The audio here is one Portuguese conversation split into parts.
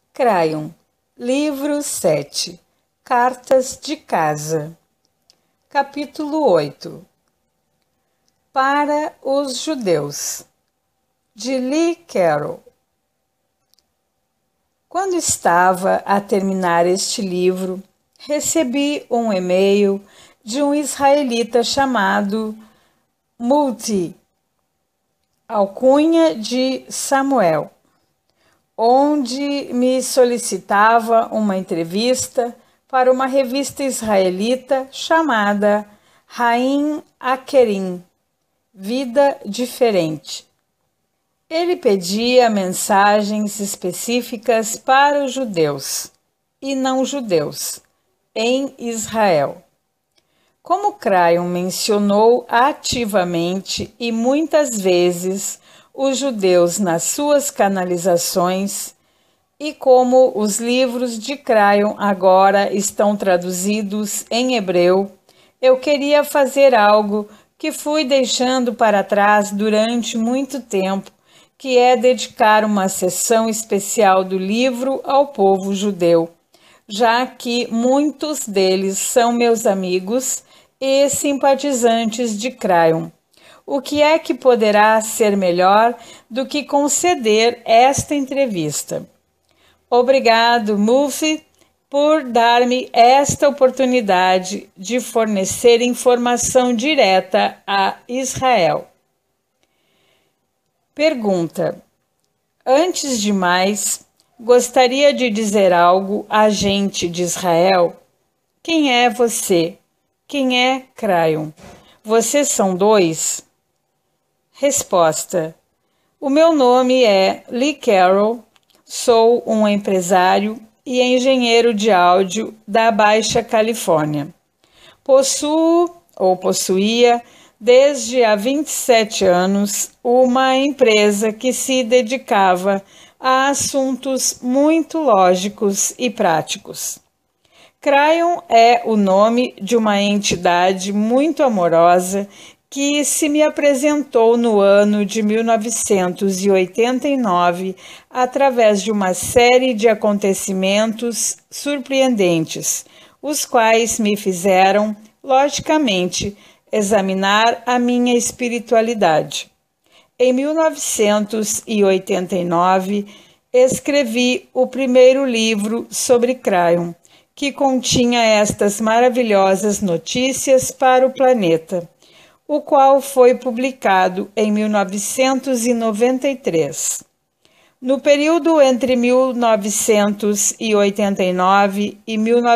Crayon, livro 7, Cartas de Casa, capítulo 8. Para os judeus, de Lee Carroll. Quando estava a terminar este livro, recebi um e-mail de um israelita chamado Multi, alcunha de Samuel, onde me solicitava uma entrevista para uma revista israelita chamada Haim Akerim, Vida Diferente. Ele pedia mensagens específicas para os judeus e não judeus em Israel. Como Crayon mencionou ativamente e muitas vezes os judeus nas suas canalizações, e como os livros de Crayon agora estão traduzidos em hebreu, eu queria fazer algo que fui deixando para trás durante muito tempo, que é dedicar uma sessão especial do livro ao povo judeu, já que muitos deles são meus amigos e simpatizantes de Crayon. O que é que poderá ser melhor do que conceder esta entrevista? Obrigado, Multi, por dar-me esta oportunidade de fornecer informação direta a Israel. Pergunta: antes de mais, gostaria de dizer algo à gente de Israel? Quem é você? Quem é Crayon? Vocês são dois? Resposta: o meu nome é Lee Carroll, sou um empresário e engenheiro de áudio da Baixa Califórnia. Possuía, desde há 27 anos, uma empresa que se dedicava a assuntos muito lógicos e práticos. Crayon é o nome de uma entidade muito amorosa que se me apresentou no ano de 1989 através de uma série de acontecimentos surpreendentes, os quais me fizeram, logicamente, examinar a minha espiritualidade. Em 1989, escrevi o primeiro livro sobre Crayon, que continha estas maravilhosas notícias para o planeta, o qual foi publicado em 1993. No período entre 1989 e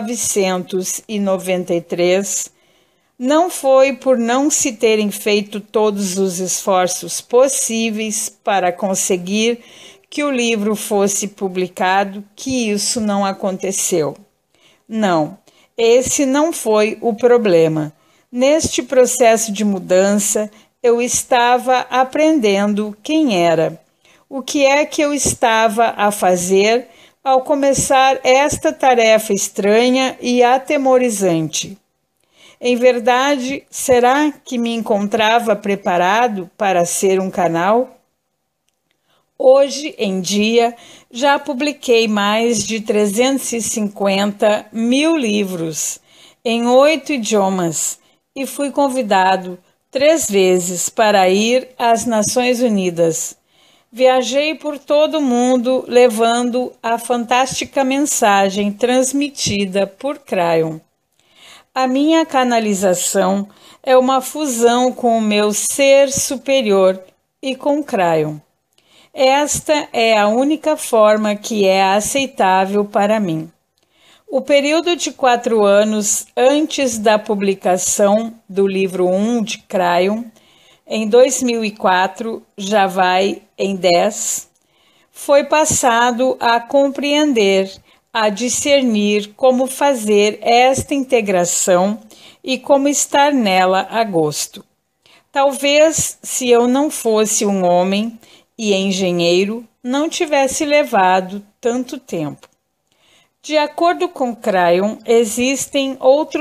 1993, não foi por não se terem feito todos os esforços possíveis para conseguir que o livro fosse publicado que isso não aconteceu. Não, esse não foi o problema. Neste processo de mudança, eu estava aprendendo quem era. O que é que eu estava a fazer ao começar esta tarefa estranha e atemorizante? Em verdade, será que me encontrava preparado para ser um canal? Hoje em dia, já publiquei mais de 350 mil livros em 8 idiomas e fui convidado 3 vezes para ir às Nações Unidas. Viajei por todo o mundo levando a fantástica mensagem transmitida por Crayon. A minha canalização é uma fusão com o meu ser superior e com Crayon. Esta é a única forma que é aceitável para mim. O período de 4 anos antes da publicação do livro 1 de Crayon, em 2004, já vai em 10, foi passado a compreender, a discernir como fazer esta integração e como estar nela a gosto. Talvez, se eu não fosse um homem e engenheiro, não tivesse levado tanto tempo. De acordo com Crayon, existem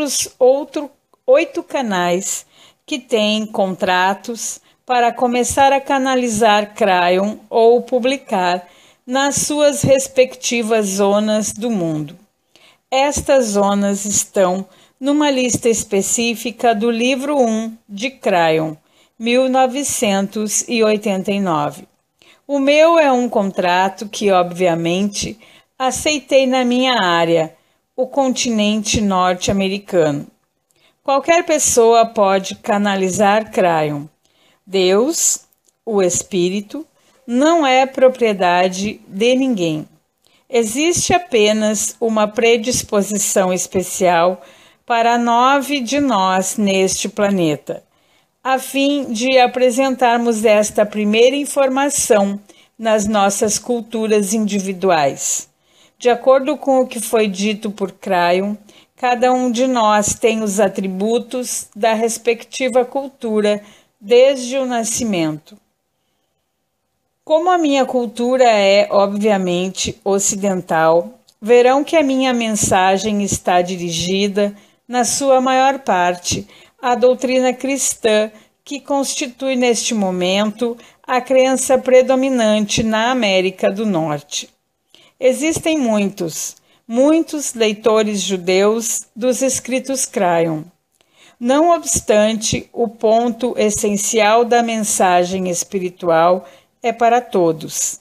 8 canais que têm contratos para começar a canalizar Crayon ou publicar nas suas respectivas zonas do mundo. Estas zonas estão numa lista específica do livro 1 de Cryon, 1989. O meu é um contrato que, obviamente, aceitei na minha área, o continente norte-americano. Qualquer pessoa pode canalizar Cryon. Deus, o Espírito, não é propriedade de ninguém. Existe apenas uma predisposição especial para 9 de nós neste planeta, a fim de apresentarmos esta primeira informação nas nossas culturas individuais. De acordo com o que foi dito por Cryon, cada um de nós tem os atributos da respectiva cultura desde o nascimento. Como a minha cultura é, obviamente, ocidental, verão que a minha mensagem está dirigida, na sua maior parte, à doutrina cristã, que constitui neste momento a crença predominante na América do Norte. Existem muitos leitores judeus dos escritos Cryon. Não obstante, o ponto essencial da mensagem espiritual é para todos.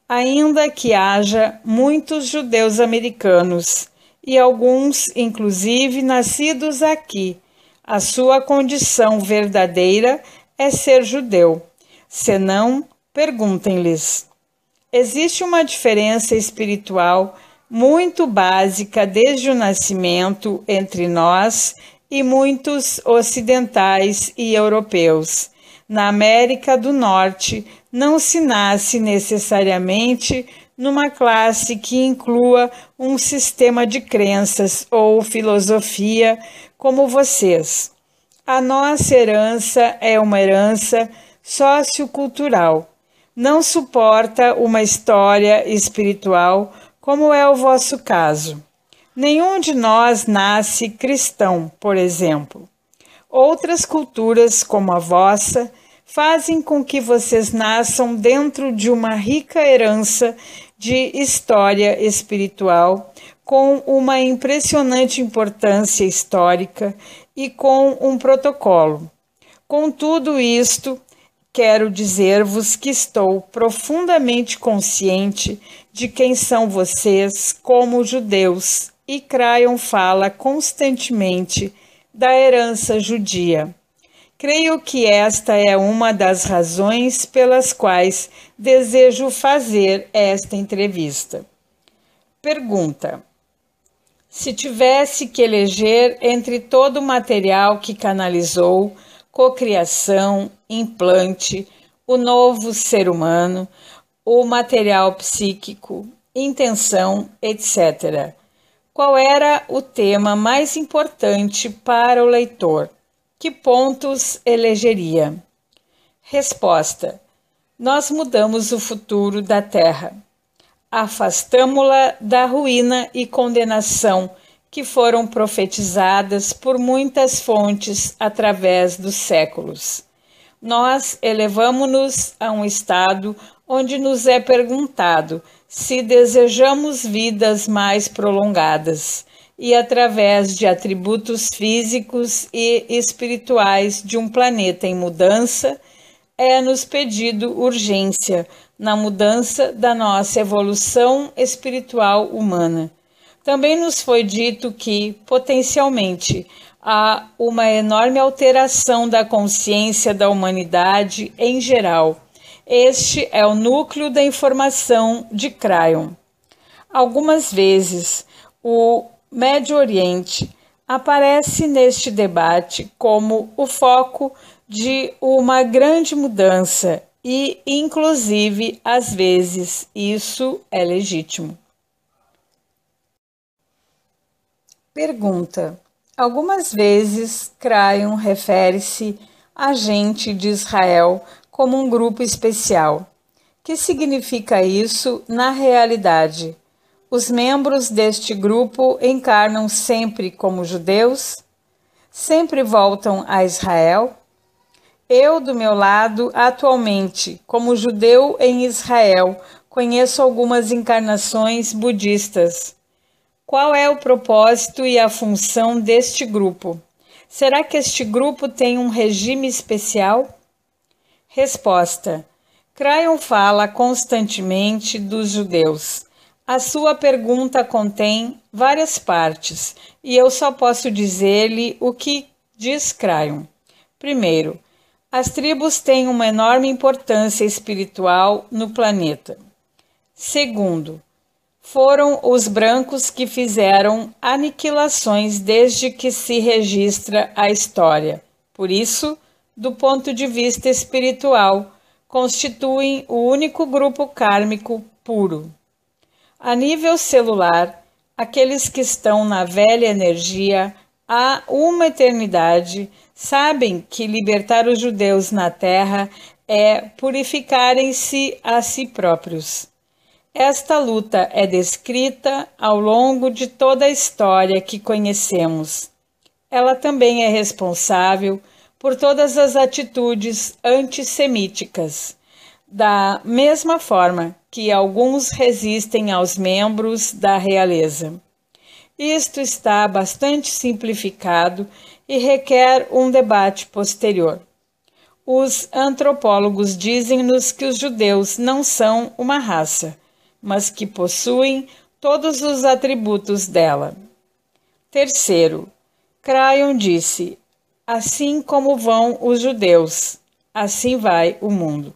Ainda que haja muitos judeus americanos e alguns, inclusive, nascidos aqui, a sua condição verdadeira é ser judeu. Senão, perguntem-lhes. Existe uma diferença espiritual muito básica desde o nascimento entre nós e muitos ocidentais e europeus. Na América do Norte, não se nasce necessariamente numa classe que inclua um sistema de crenças ou filosofia como vocês. A nossa herança é uma herança sociocultural. Não suporta uma história espiritual como é o vosso caso. Nenhum de nós nasce cristão, por exemplo. Outras culturas, como a vossa, fazem com que vocês nasçam dentro de uma rica herança de história espiritual, com uma impressionante importância histórica e com um protocolo. Com tudo isto, quero dizer-vos que estou profundamente consciente de quem são vocês como judeus, e Cryon fala constantemente da herança judia. Creio que esta é uma das razões pelas quais desejo fazer esta entrevista. Pergunta: se tivesse que eleger entre todo o material que canalizou, cocriação, implante, o novo ser humano, o material psíquico, intenção, etc., qual era o tema mais importante para o leitor? Que pontos elegeria? Resposta: nós mudamos o futuro da Terra. Afastamo-la da ruína e condenação que foram profetizadas por muitas fontes através dos séculos. Nós elevamo-nos a um estado onde nos é perguntado se desejamos vidas mais prolongadas, e através de atributos físicos e espirituais de um planeta em mudança, é-nos pedido urgência na mudança da nossa evolução espiritual humana. Também nos foi dito que, potencialmente, há uma enorme alteração da consciência da humanidade em geral. Este é o núcleo da informação de Cryon. Algumas vezes, o Médio Oriente aparece neste debate como o foco de uma grande mudança e, inclusive, às vezes, isso é legítimo. Pergunta: algumas vezes Cryon refere-se a gente de Israel como um grupo especial. Que significa isso na realidade? Os membros deste grupo encarnam sempre como judeus? Sempre voltam a Israel? Eu, do meu lado, atualmente, como judeu em Israel, conheço algumas encarnações budistas. Qual é o propósito e a função deste grupo? Será que este grupo tem um regime especial? Resposta: Cryon fala constantemente dos judeus. A sua pergunta contém várias partes e eu só posso dizer-lhe o que diz Cryon. Primeiro, as tribos têm uma enorme importância espiritual no planeta. Segundo, foram os brancos que fizeram aniquilações desde que se registra a história. Por isso, do ponto de vista espiritual, constituem o único grupo kármico puro. A nível celular, aqueles que estão na velha energia há uma eternidade sabem que libertar os judeus na Terra é purificarem-se a si próprios. Esta luta é descrita ao longo de toda a história que conhecemos. Ela também é responsável por todas as atitudes antissemíticas, da mesma forma que alguns resistem aos membros da realeza. Isto está bastante simplificado e requer um debate posterior. Os antropólogos dizem-nos que os judeus não são uma raça, mas que possuem todos os atributos dela. Terceiro, Cryon disse: assim como vão os judeus, assim vai o mundo.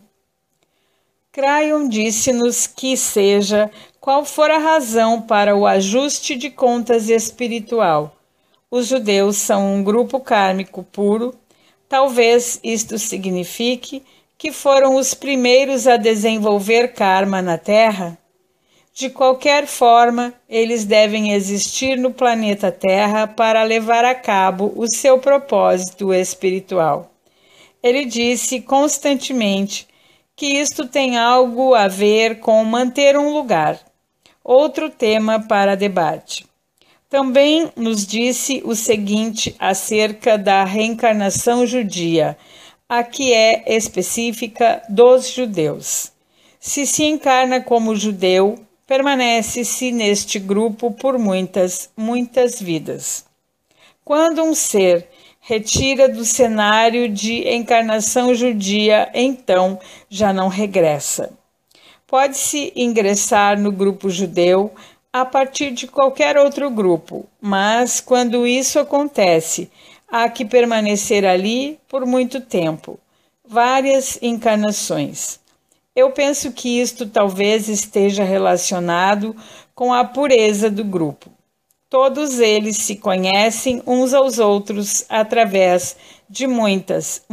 Cryon disse-nos que, seja qual for a razão para o ajuste de contas espiritual, os judeus são um grupo kármico puro. Talvez isto signifique que foram os primeiros a desenvolver karma na Terra. De qualquer forma, eles devem existir no planeta Terra para levar a cabo o seu propósito espiritual. Ele disse constantemente que isto tem algo a ver com manter um lugar, outro tema para debate. Também nos disse o seguinte acerca da reencarnação judia, a que é específica dos judeus. Se encarna como judeu, permanece-se neste grupo por muitas vidas. Quando um ser retira do cenário de encarnação judia, então já não regressa. Pode-se ingressar no grupo judeu a partir de qualquer outro grupo, mas quando isso acontece, há que permanecer ali por muito tempo, várias encarnações. Eu penso que isto talvez esteja relacionado com a pureza do grupo. Todos eles se conhecem uns aos outros através de muitas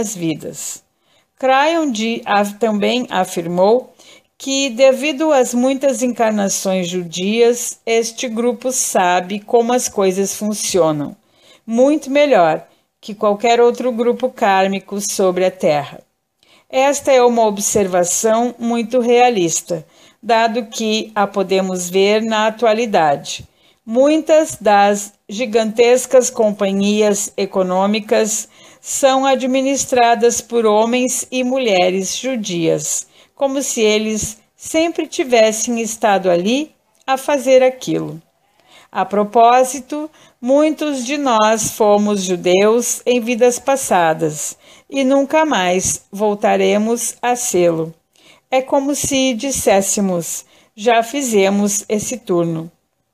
vidas. Cryon também afirmou que, devido às muitas encarnações judias, este grupo sabe como as coisas funcionam, muito melhor que qualquer outro grupo kármico sobre a Terra. Esta é uma observação muito realista, dado que a podemos ver na atualidade. Muitas das gigantescas companhias econômicas são administradas por homens e mulheres judias, como se eles sempre tivessem estado ali a fazer aquilo. A propósito, muitos de nós fomos judeus em vidas passadas e nunca mais voltaremos a sê-lo. É como se disséssemos: já fizemos esse turno.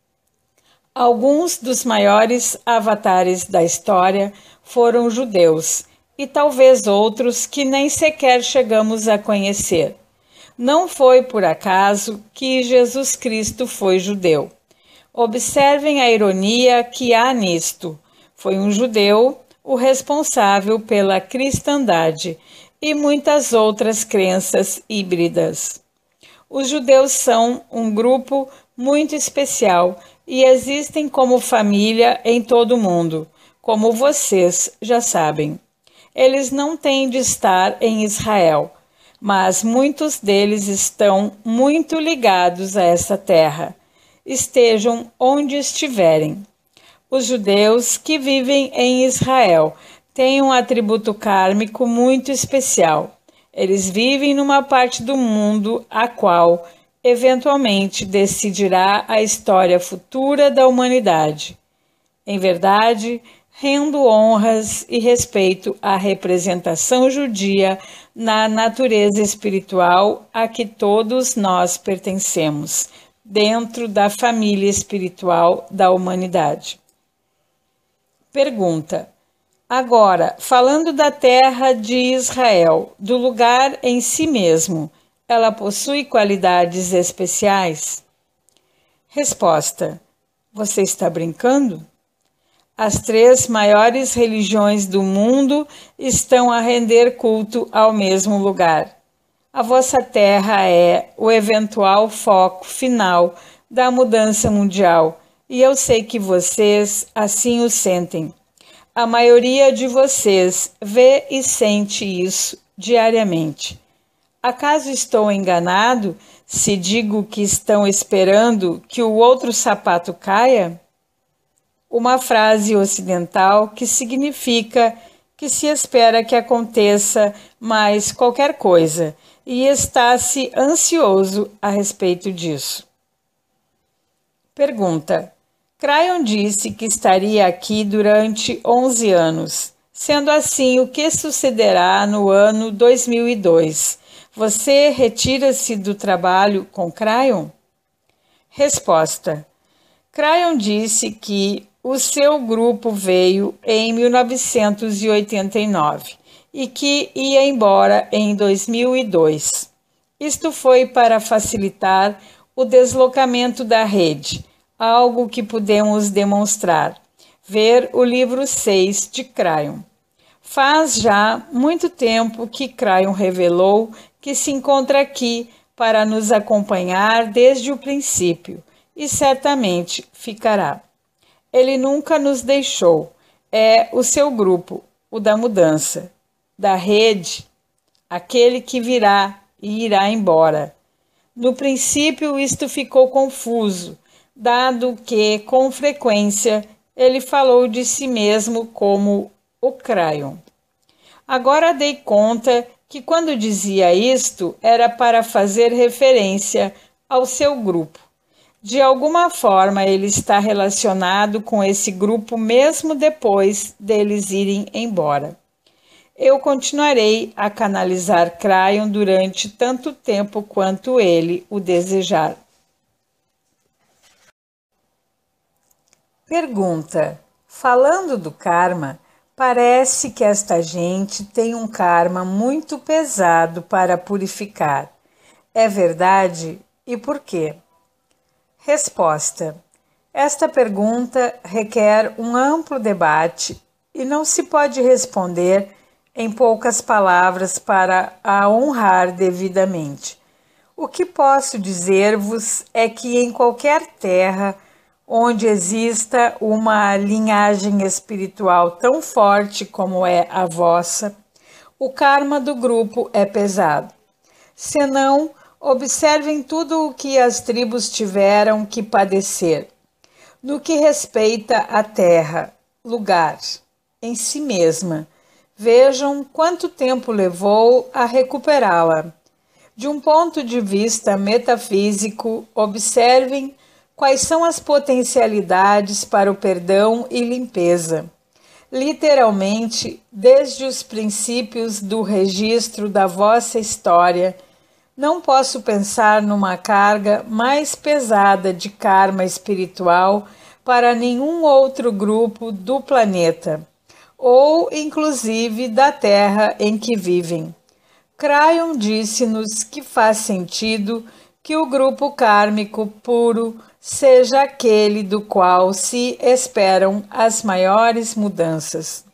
Alguns dos maiores avatares da história foram judeus, e talvez outros que nem sequer chegamos a conhecer. Não foi por acaso que Jesus Cristo foi judeu. Observem a ironia que há nisto. Foi um judeu o responsável pela cristandade e muitas outras crenças híbridas. Os judeus são um grupo muito especial e existem como família em todo o mundo, como vocês já sabem. Eles não têm de estar em Israel, mas muitos deles estão muito ligados a essa terra. Estejam onde estiverem. Os judeus que vivem em Israel têm um atributo kármico muito especial. Eles vivem numa parte do mundo a qual, eventualmente, decidirá a história futura da humanidade. Em verdade, rendo honras e respeito à representação judia na natureza espiritual a que todos nós pertencemos, dentro da família espiritual da humanidade. Pergunta: agora, falando da terra de Israel, do lugar em si mesmo, ela possui qualidades especiais? Resposta: você está brincando? As 3 maiores religiões do mundo estão a render culto ao mesmo lugar. A vossa terra é o eventual foco final da mudança mundial, e eu sei que vocês assim o sentem. A maioria de vocês vê e sente isso diariamente. Acaso estou enganado se digo que estão esperando que o outro sapato caia? Uma frase ocidental que significa que se espera que aconteça mais qualquer coisa e está-se ansioso a respeito disso. Pergunta: Crayon disse que estaria aqui durante 11 anos. Sendo assim, o que sucederá no ano 2002? Você retira-se do trabalho com Crayon? Resposta: Crayon disse que o seu grupo veio em 1989 e que ia embora em 2002. Isto foi para facilitar o deslocamento da rede, algo que podemos demonstrar. Ver o livro 6 de Crayon. Faz já muito tempo que Crayon revelou que se encontra aqui para nos acompanhar desde o princípio e certamente ficará. Ele nunca nos deixou. É o seu grupo, o da mudança, da rede, aquele que virá e irá embora. No princípio, isto ficou confuso, dado que, com frequência, ele falou de si mesmo como o Crayon. Agora dei conta que, quando dizia isto, era para fazer referência ao seu grupo. De alguma forma, ele está relacionado com esse grupo mesmo depois deles irem embora. Eu continuarei a canalizar Crayon durante tanto tempo quanto ele o desejar. Pergunta: falando do karma, parece que esta gente tem um karma muito pesado para purificar. É verdade? E por quê? Resposta: esta pergunta requer um amplo debate e não se pode responder em poucas palavras para a honrar devidamente. O que posso dizer-vos é que em qualquer terra onde exista uma linhagem espiritual tão forte como é a vossa, o karma do grupo é pesado. Senão, observem tudo o que as tribos tiveram que padecer. No que respeita à terra, lugar, em si mesma, vejam quanto tempo levou a recuperá-la. De um ponto de vista metafísico, observem quais são as potencialidades para o perdão e limpeza. Literalmente, desde os princípios do registro da vossa história, não posso pensar numa carga mais pesada de karma espiritual para nenhum outro grupo do planeta, ou inclusive da terra em que vivem. Crayon disse-nos que faz sentido que o grupo kármico puro seja aquele do qual se esperam as maiores mudanças.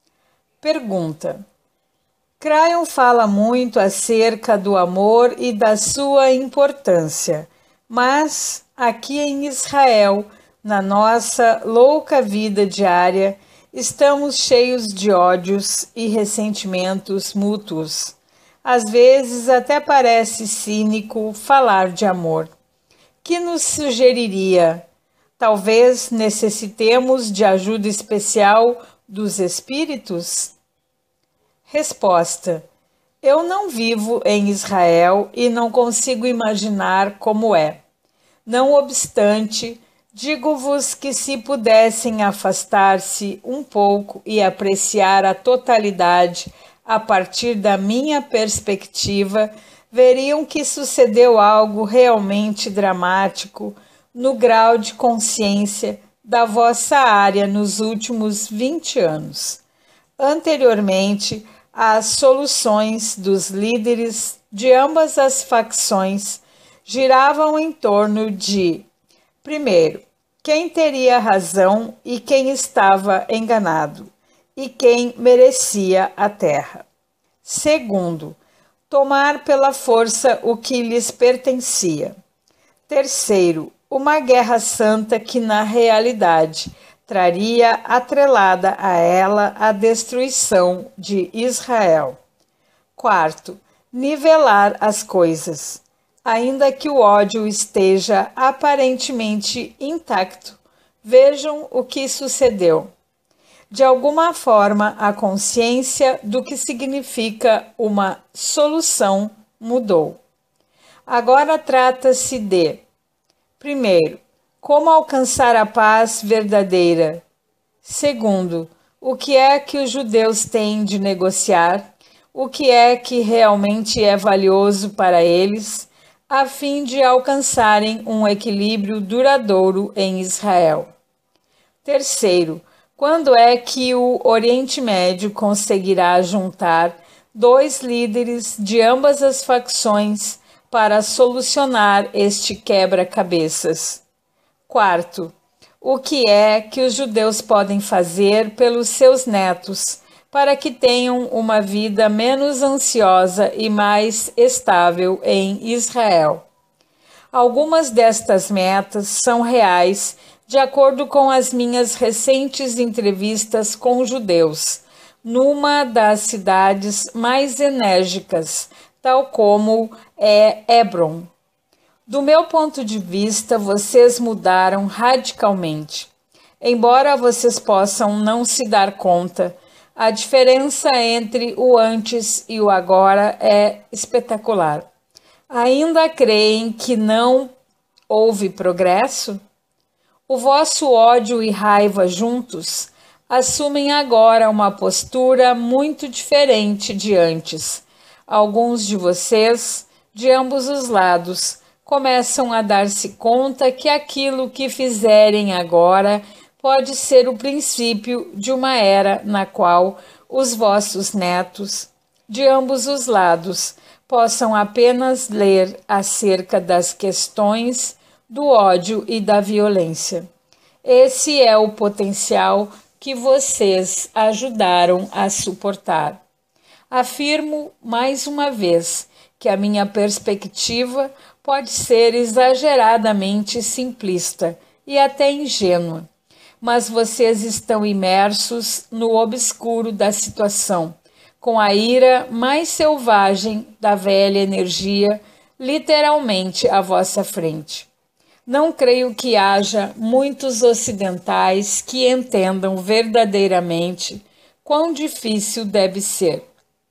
Pergunta: Crayon fala muito acerca do amor e da sua importância, mas aqui em Israel, na nossa louca vida diária, estamos cheios de ódios e ressentimentos mútuos. Às vezes até parece cínico falar de amor. Que nos sugeriria? Talvez necessitemos de ajuda especial dos espíritos? Resposta: Eu não vivo em Israel e não consigo imaginar como é. Não obstante, digo-vos que se pudessem afastar-se um pouco e apreciar a totalidade a partir da minha perspectiva, veriam que sucedeu algo realmente dramático no grau de consciência da vossa área nos últimos 20 anos. Anteriormente, as soluções dos líderes de ambas as facções giravam em torno de, primeiro, quem teria razão e quem estava enganado, e quem merecia a terra. Segundo, tomar pela força o que lhes pertencia. Terceiro, uma guerra santa que, na realidade, traria atrelada a ela a destruição de Israel. Quarto, nivelar as coisas. Ainda que o ódio esteja aparentemente intacto, vejam o que sucedeu. De alguma forma, a consciência do que significa uma solução mudou. Agora trata-se de, primeiro, como alcançar a paz verdadeira. Segundo, o que é que os judeus têm de negociar? O que é que realmente é valioso para eles, a fim de alcançarem um equilíbrio duradouro em Israel. Terceiro, quando é que o Oriente Médio conseguirá juntar dois líderes de ambas as facções para solucionar este quebra-cabeças? Quarto, o que é que os judeus podem fazer pelos seus netos para que tenham uma vida menos ansiosa e mais estável em Israel? Algumas destas metas são reais, de acordo com as minhas recentes entrevistas com judeus, numa das cidades mais enérgicas, tal como é Hebron. Do meu ponto de vista, vocês mudaram radicalmente. Embora vocês possam não se dar conta, a diferença entre o antes e o agora é espetacular. Ainda creem que não houve progresso? O vosso ódio e raiva juntos assumem agora uma postura muito diferente de antes. Alguns de vocês, de ambos os lados, começam a dar-se conta que aquilo que fizerem agora pode ser o princípio de uma era na qual os vossos netos, de ambos os lados, possam apenas ler acerca das questões do ódio e da violência. Esse é o potencial que vocês ajudaram a suportar. Afirmo mais uma vez que a minha perspectiva pode ser exageradamente simplista e até ingênua, mas vocês estão imersos no obscuro da situação, com a ira mais selvagem da velha energia literalmente à vossa frente. Não creio que haja muitos ocidentais que entendam verdadeiramente quão difícil deve ser.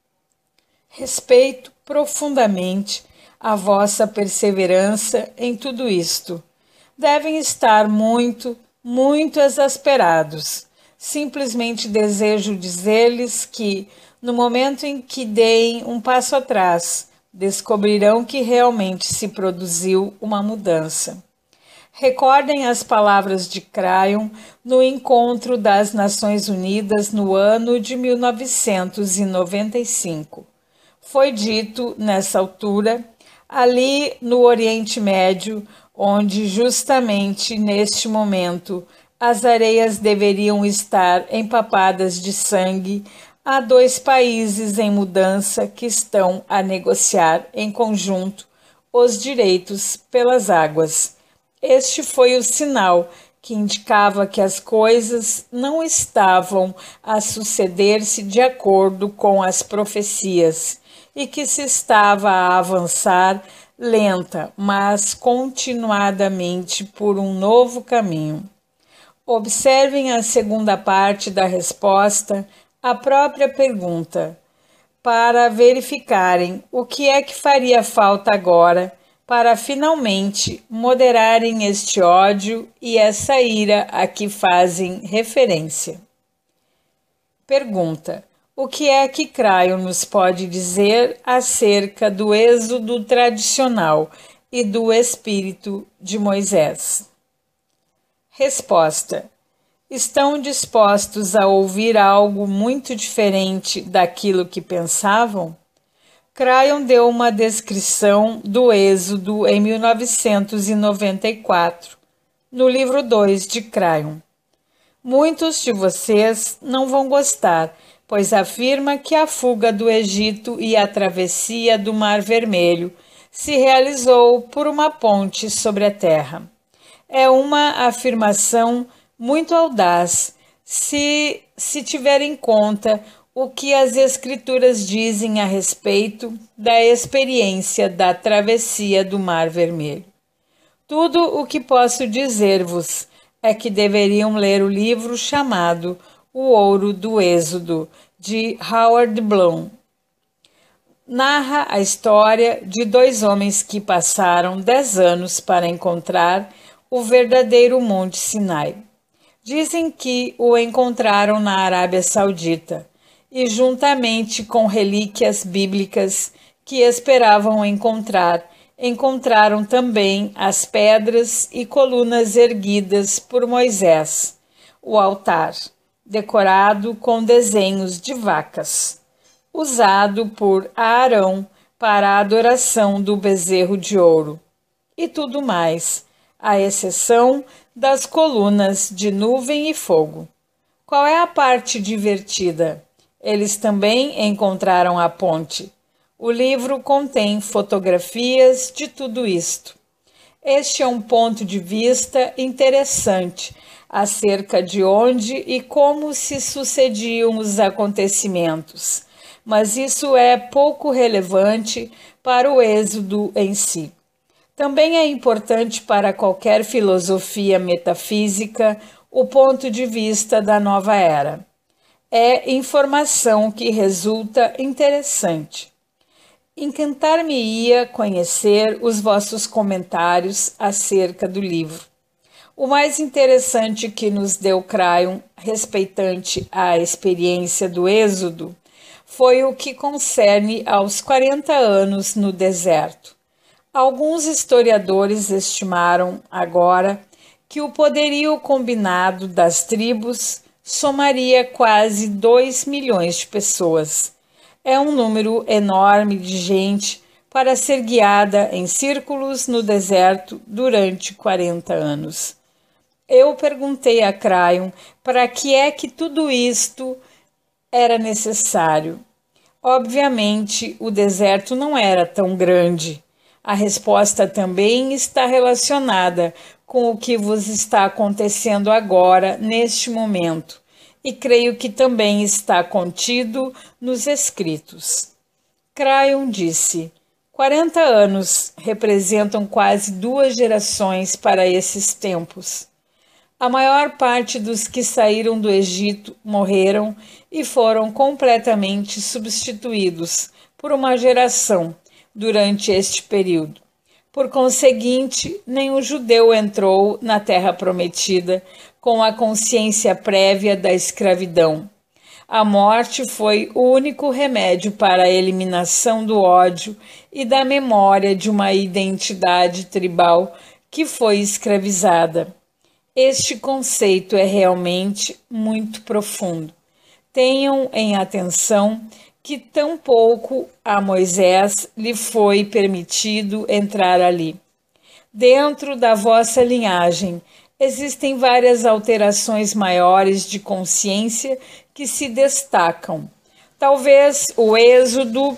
Respeito profundamente a vossa perseverança em tudo isto. Devem estar muito exasperados. Simplesmente desejo dizer-lhes que, no momento em que deem um passo atrás, descobrirão que realmente se produziu uma mudança. Recordem as palavras de Crayon no encontro das Nações Unidas no ano de 1995. Foi dito, nessa altura, ali no Oriente Médio, onde justamente neste momento as areias deveriam estar empapadas de sangue, há dois países em mudança que estão a negociar em conjunto os direitos pelas águas. Este foi o sinal que indicava que as coisas não estavam a suceder-se de acordo com as profecias e que se estava a avançar lenta, mas continuadamente por um novo caminho. Observem a segunda parte da resposta à própria pergunta. para verificarem o que é que faria falta agora para finalmente moderarem este ódio e essa ira a que fazem referência. Pergunta: o que é que Cryon nos pode dizer acerca do êxodo tradicional e do espírito de Moisés? Resposta: estão dispostos a ouvir algo muito diferente daquilo que pensavam? Cryon deu uma descrição do êxodo em 1994, no livro 2 de Cryon. Muitos de vocês não vão gostar, pois afirma que a fuga do Egito e a travessia do Mar Vermelho se realizou por uma ponte sobre a terra. É uma afirmação muito audaz, se tiver em conta o que as Escrituras dizem a respeito da experiência da travessia do Mar Vermelho. Tudo o que posso dizer-vos é que deveriam ler o livro chamado O Ouro do Êxodo, de Howard Bloom. Narra a história de dois homens que passaram 10 anos para encontrar o verdadeiro Monte Sinai. Dizem que o encontraram na Arábia Saudita e, juntamente com relíquias bíblicas que esperavam encontrar, encontraram também as pedras e colunas erguidas por Moisés, o altar, decorado com desenhos de vacas, usado por Arão para a adoração do bezerro de ouro, e tudo mais, à exceção das colunas de nuvem e fogo. Qual é a parte divertida? Eles também encontraram a ponte. O livro contém fotografias de tudo isto. Este é um ponto de vista interessante acerca de onde e como se sucediam os acontecimentos, mas isso é pouco relevante para o êxodo em si. Também é importante para qualquer filosofia metafísica o ponto de vista da nova era. É informação que resulta interessante. Encantar-me-ia conhecer os vossos comentários acerca do livro. O mais interessante que nos deu Cryon respeitante à experiência do êxodo foi o que concerne aos 40 anos no deserto. Alguns historiadores estimaram agora que o poderio combinado das tribos somaria quase 2 milhões de pessoas. É um número enorme de gente para ser guiada em círculos no deserto durante 40 anos. Eu perguntei a Cryon para que é que tudo isto era necessário. Obviamente, o deserto não era tão grande. A resposta também está relacionada com o que vos está acontecendo agora, neste momento, e creio que também está contido nos escritos. Cryon disse: 40 anos representam quase 2 gerações para esses tempos. A maior parte dos que saíram do Egito morreram e foram completamente substituídos por uma geração durante este período. Por conseguinte, nenhum judeu entrou na Terra Prometida com a consciência prévia da escravidão. A morte foi o único remédio para a eliminação do ódio e da memória de uma identidade tribal que foi escravizada. Este conceito é realmente muito profundo. Tenham em atenção que tampouco a Moisés lhe foi permitido entrar ali. Dentro da vossa linhagem existem várias alterações maiores de consciência que se destacam. Talvez o êxodo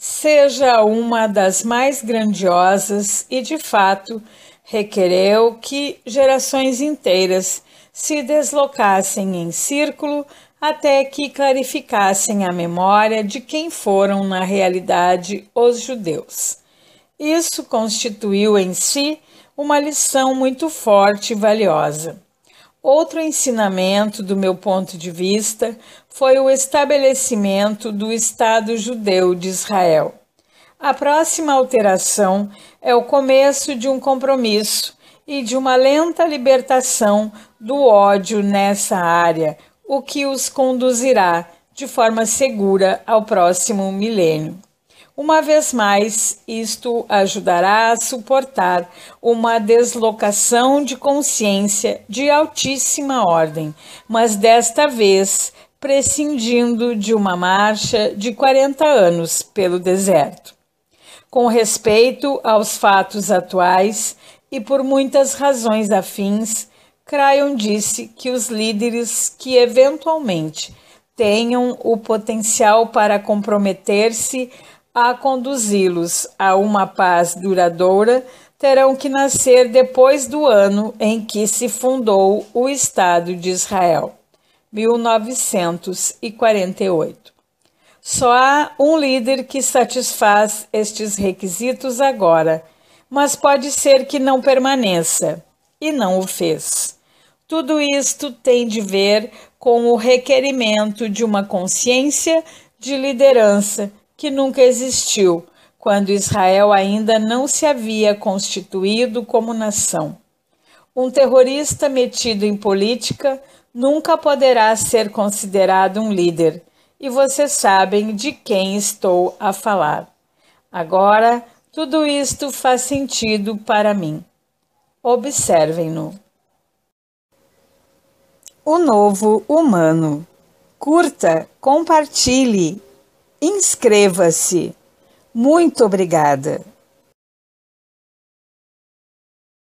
seja uma das mais grandiosas e, de fato, requereu que gerações inteiras se deslocassem em círculo até que clarificassem a memória de quem foram na realidade os judeus. Isso constituiu em si uma lição muito forte e valiosa. Outro ensinamento, do meu ponto de vista, foi o estabelecimento do Estado judeu de Israel. A próxima alteração é o começo de um compromisso e de uma lenta libertação do ódio nessa área, o que os conduzirá de forma segura ao próximo milênio. Uma vez mais, isto ajudará a suportar uma deslocação de consciência de altíssima ordem, mas desta vez prescindindo de uma marcha de 40 anos pelo deserto. Com respeito aos fatos atuais e por muitas razões afins, Crayon disse que os líderes que eventualmente tenham o potencial para comprometer-se a conduzi-los a uma paz duradoura terão que nascer depois do ano em que se fundou o Estado de Israel, 1948. Só há um líder que satisfaz estes requisitos agora, mas pode ser que não permaneça, e não o fez. Tudo isto tem de ver com o requerimento de uma consciência de liderança que nunca existiu, quando Israel ainda não se havia constituído como nação. Um terrorista metido em política nunca poderá ser considerado um líder, e vocês sabem de quem estou a falar. Agora, tudo isto faz sentido para mim. Observem-no. O novo humano. Curta, compartilhe, inscreva-se. Muito obrigada.